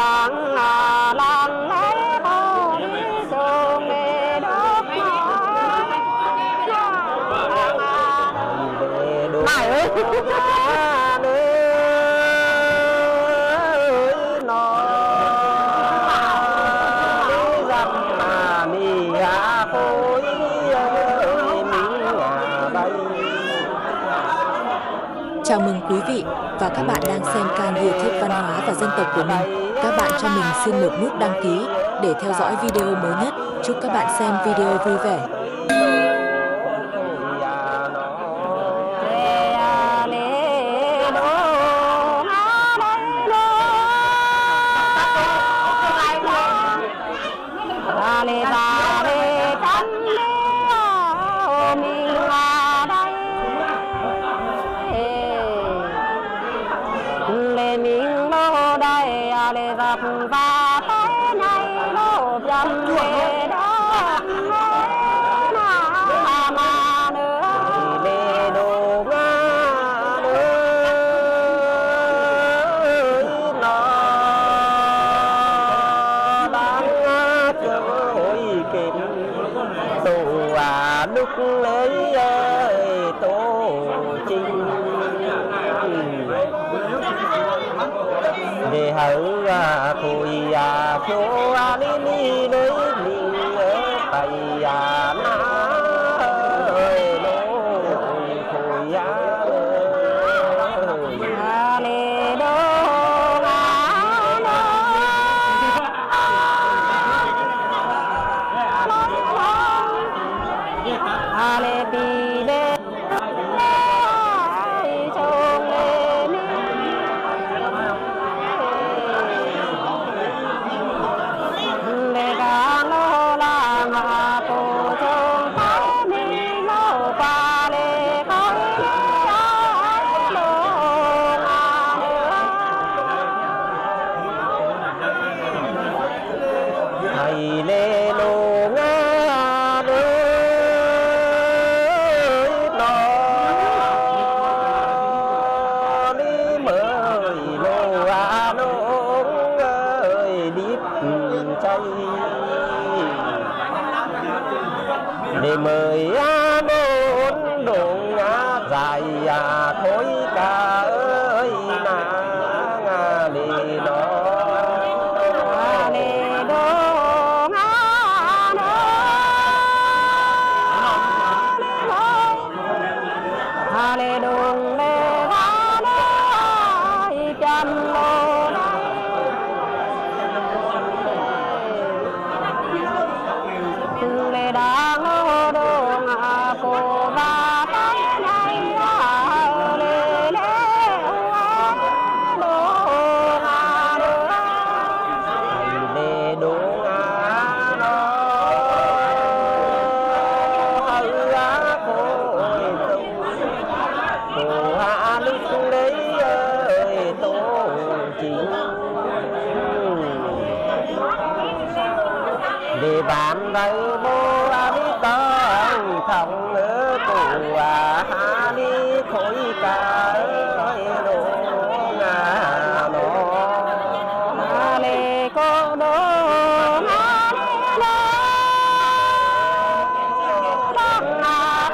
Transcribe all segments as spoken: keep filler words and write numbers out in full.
làng làng lấy bao đi sông để đốt này ơi Chào mừng quý vị và các bạn đang xem kênh YouTube Văn hóa và Dân tộc của mình. Các bạn cho mình xin một nút đăng ký để theo dõi video mới nhất. Chúc các bạn xem video vui vẻ. gặp và tới nay lô dần về đó mà mà nữa lê đồ nga nữa nó đang chơi kìm tổ à lúc lấy tổ chinh để hậu à thôi à chỗ à đi đi đối mình ở tay à na ơi lối thôi à à lê đô à na à lê pi đê lê lô nga ơi nó đi mời lô à nông ơi đít chay để mời à bốn đồng á dài à thôi cả ơi na nga lê nó để bạn đây bố đi tông thòng ở cụ à ha đi khối cả ơi đồ ngà nó lê cô đô ngà lê đăng ngà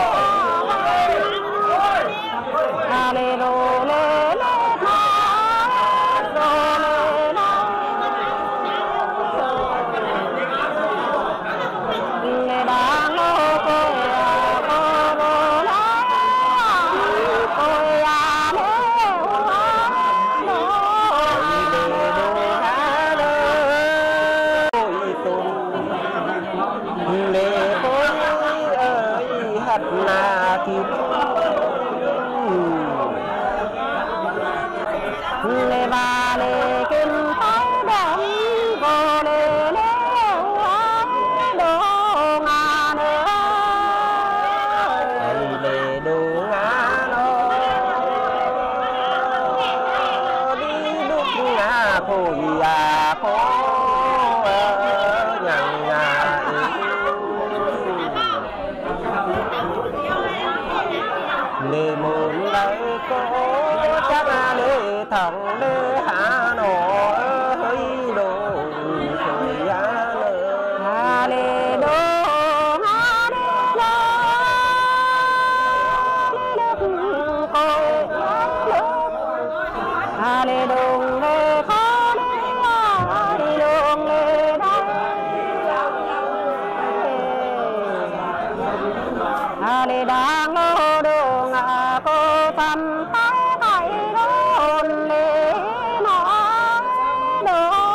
à lê đô lê lê đang lô cô cô lô lá cô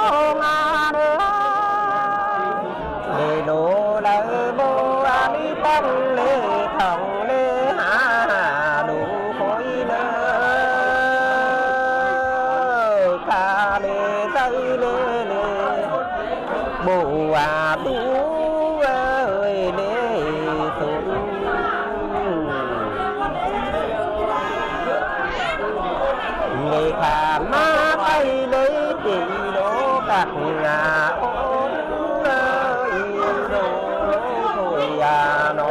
ngà nữa lê đô lỡ bô đi tăng lê thòng lê hà đủ khối nơ ca lê tây lê lê bồ à tú ơi lê xuống lê khả má bay lấy tỷ đô cắt ngà ôn ơi đô thôi à nó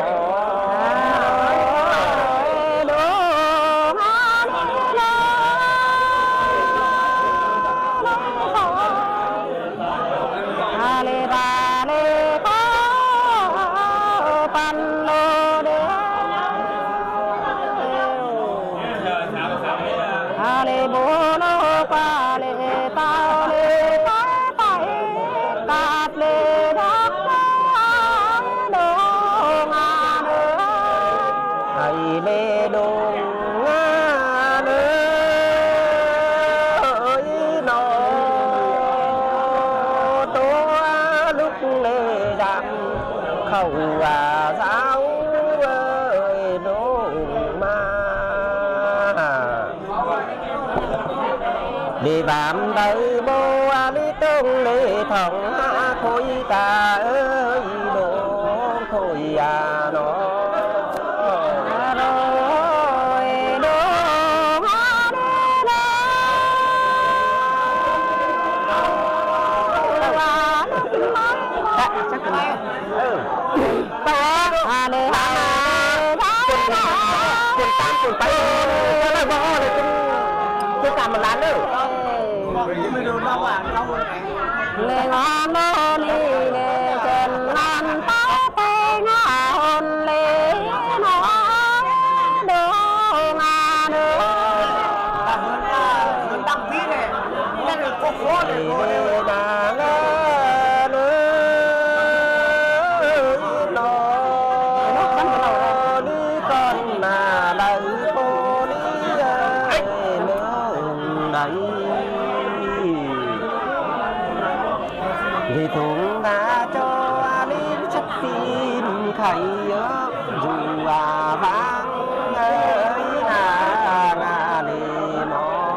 lê đô ngà ơi nó tô lúc lê đạm khẩu à giáo ơi đô ma đi bám đầy bô đi tung lê thòng hạ khối ta ơi đô thôi à nó à đây ha quân quân tám quân bảy cái là bò này quân quân cả một lán nữa lê ngon nô ni lê chân lan táo tê ngà hôn lê nó đô ngà nữa đăng ký này nên là có phố này vì thùng đã cho đến chất tin khẩy dù à vang ơi là là lì nó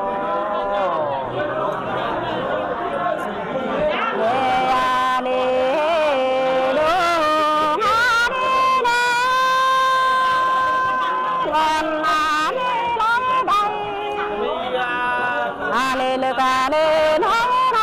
lê à lê đô ngà đi đô còn à lê lối đây à lê lê ca lê nói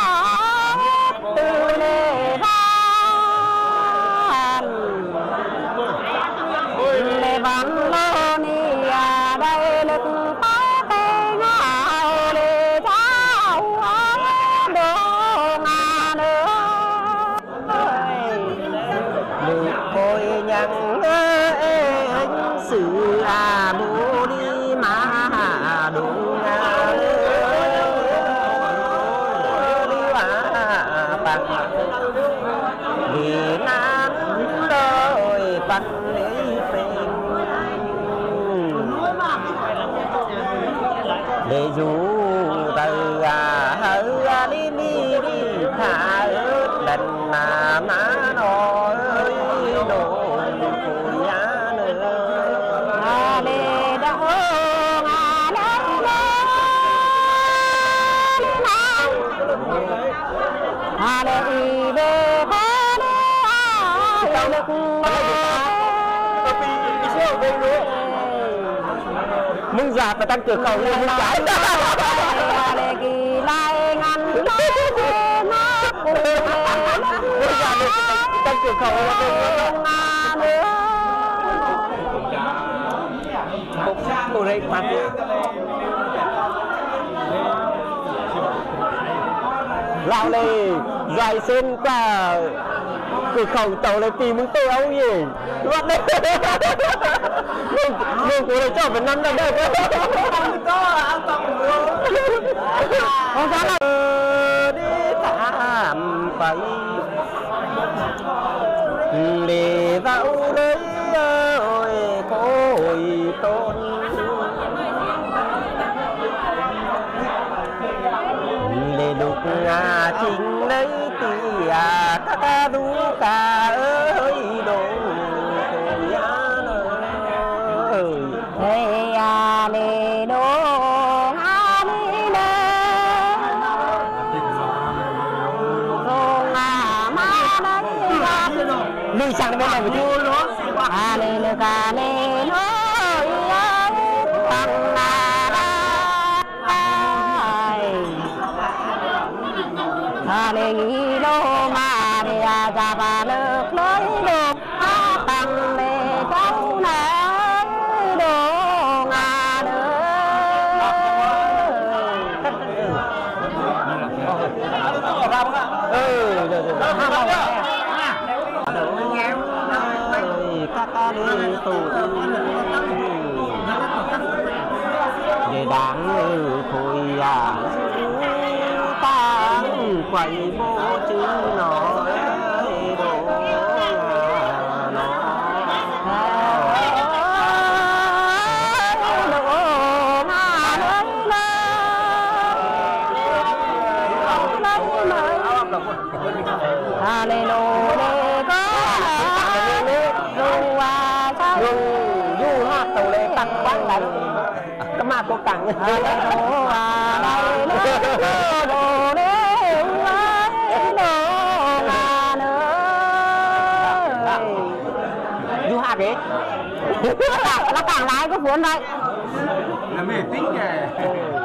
văn lô ni à đây lực phá tê ngào lê thao đô ngà nữa được khôi nhằng anh sự à bố đi mà đúng ngà đi mà bằng vì nan đôi bằng lấy phèn để dù từ à hỡi đi đi đi thả ướt đành mà má nói đồ phụ giá nữa à để đâu à đâu à để đi về phá đi lựcมึงอยากมาตั้งเกิดเขาเลยมึงอยากอะไรกี่ลายงานน้อยน้อยกูเลยมึงอยากตั้งเกิดเขาเลยงานเนื้อกูเลยมาเราเลยใหญ่เส้นกว่าคือเขาเต่าเลยตีมึงเตี้ยวยี่วัดเลยมึงมึงกูเลยชอบเป็นน้ำได้ได้ก็เอาต่อมือของฉันเออดีตามไปเลวเอาเลยเอ้ยโคยต้นเลลูก ngà chính lấy tì à ta ta đu cả ơi đồ tôi ơi hey à lê đô ngà đi đê đồ ngà ma đấy lùi sang bên này một chút nữa à lê lê ca lê nó thằng na à lê nghi lô mà đi à ra ba nước lối lục à tăng lê cháu nè đồ ngà nữa ừ rồi rồi các ta đi tù để đáng thôi à tăng quậy bố chứ nói đồ nó à lê lô lê có ru à sao du hát tàu lê tăng quăng đánh cái mà cô cẳng à lê lô à lê lô đồ lê lô à nữa du hát đấy nó càng lái có cuốn đấy là mê tính kìa.